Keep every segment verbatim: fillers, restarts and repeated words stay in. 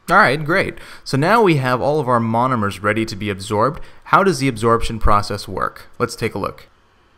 Alright, great. So now we have all of our monomers ready to be absorbed. How does the absorption process work? Let's take a look.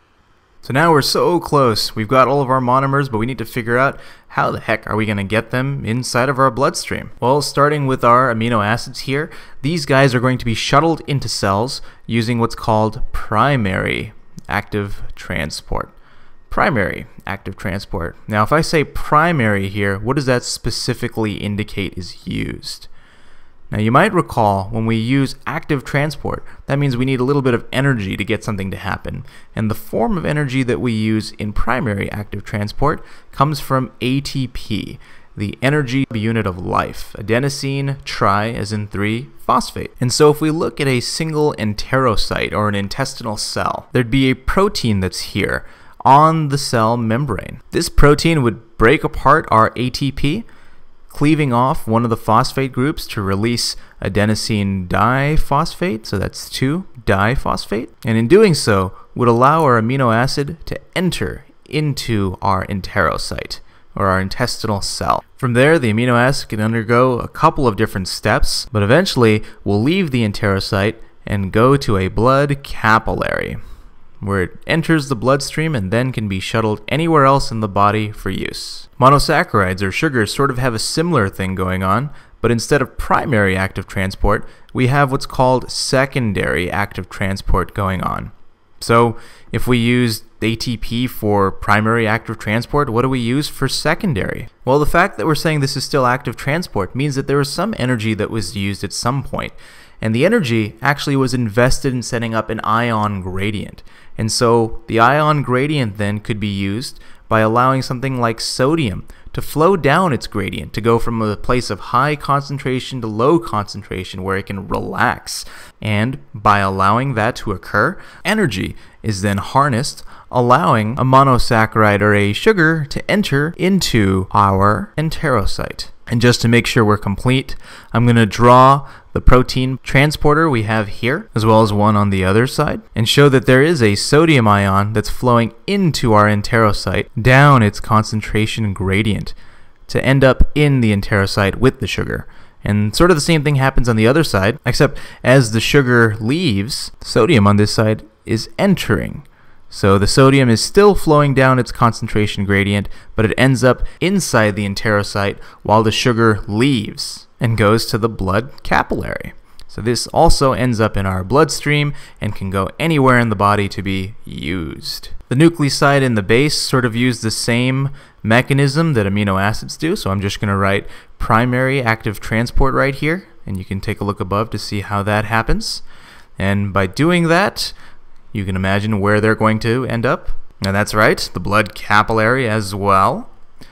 So now we're so close. We've got all of our monomers, but we need to figure out how the heck are we going to get them inside of our bloodstream. Well, starting with our amino acids here, these guys are going to be shuttled into cells using what's called primary active transport. Primary active transport. Now, if I say primary here, what does that specifically indicate is used? Now, you might recall when we use active transport, that means we need a little bit of energy to get something to happen. And the form of energy that we use in primary active transport comes from A T P, the energy unit of life, adenosine tri as in three phosphate. And so if we look at a single enterocyte or an intestinal cell, there'd be a protein that's here on the cell membrane. This protein would break apart our A T P, cleaving off one of the phosphate groups to release adenosine diphosphate, so that's two diphosphate, and in doing so would allow our amino acid to enter into our enterocyte or our intestinal cell. From there, the amino acid can undergo a couple of different steps, but eventually will leave the enterocyte and go to a blood capillary, where it enters the bloodstream and then can be shuttled anywhere else in the body for use. Monosaccharides or sugars sort of have a similar thing going on, but instead of primary active transport, we have what's called secondary active transport going on. So if we use A T P for primary active transport, what do we use for secondary? Well, the fact that we're saying this is still active transport means that there was some energy that was used at some point. And the energy actually was invested in setting up an ion gradient. And so the ion gradient then could be used by allowing something like sodium to flow down its gradient, to go from a place of high concentration to low concentration where it can relax. And by allowing that to occur, energy is then harnessed, allowing a monosaccharide or a sugar to enter into our enterocyte. And just to make sure we're complete, I'm going to draw the protein transporter we have here, as well as one on the other side, and show that there is a sodium ion that's flowing into our enterocyte down its concentration gradient to end up in the enterocyte with the sugar. And sort of the same thing happens on the other side, except as the sugar leaves, sodium on this side is entering. So the sodium is still flowing down its concentration gradient, but it ends up inside the enterocyte while the sugar leaves and goes to the blood capillary. So this also ends up in our bloodstream and can go anywhere in the body to be used. The nucleoside and the base sort of use the same mechanism that amino acids do, so I'm just going to write primary active transport right here, and you can take a look above to see how that happens. And by doing that, you can imagine where they're going to end up. And that's right, the blood capillary as well.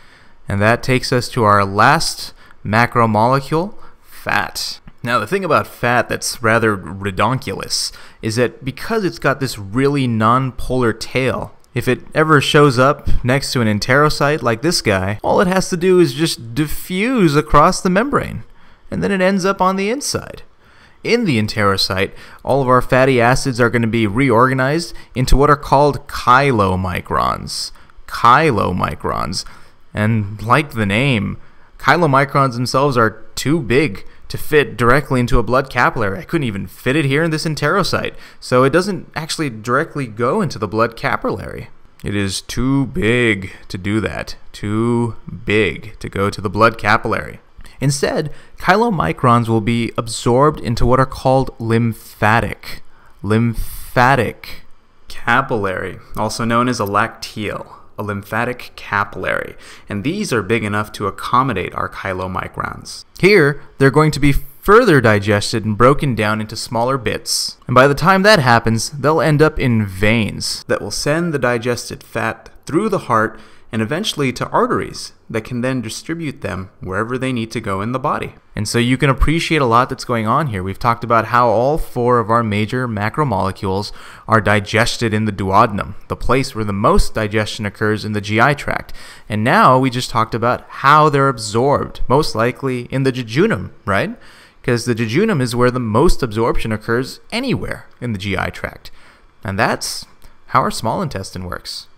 And that takes us to our last macromolecule, fat. Now, the thing about fat that's rather redonkulous is that because it's got this really non-polar tail, if it ever shows up next to an enterocyte like this guy, all it has to do is just diffuse across the membrane, and then it ends up on the inside. In the enterocyte, all of our fatty acids are going to be reorganized into what are called chylomicrons. Chylomicrons. And like the name, chylomicrons themselves are too big to fit directly into a blood capillary. I couldn't even fit it here in this enterocyte, so it doesn't actually directly go into the blood capillary. It is too big to do that. Too big to go to the blood capillary. Instead, chylomicrons will be absorbed into what are called lymphatic, lymphatic capillary, also known as a lacteal, a lymphatic capillary. And these are big enough to accommodate our chylomicrons. Here, they're going to be further digested and broken down into smaller bits. And by the time that happens, they'll end up in veins that will send the digested fat through the heart and eventually to arteries that can then distribute them wherever they need to go in the body. And so you can appreciate a lot that's going on here. We've talked about how all four of our major macromolecules are digested in the duodenum, the place where the most digestion occurs in the G I tract. And now we just talked about how they're absorbed, most likely in the jejunum, right? Because the jejunum is where the most absorption occurs anywhere in the G I tract. And that's how our small intestine works.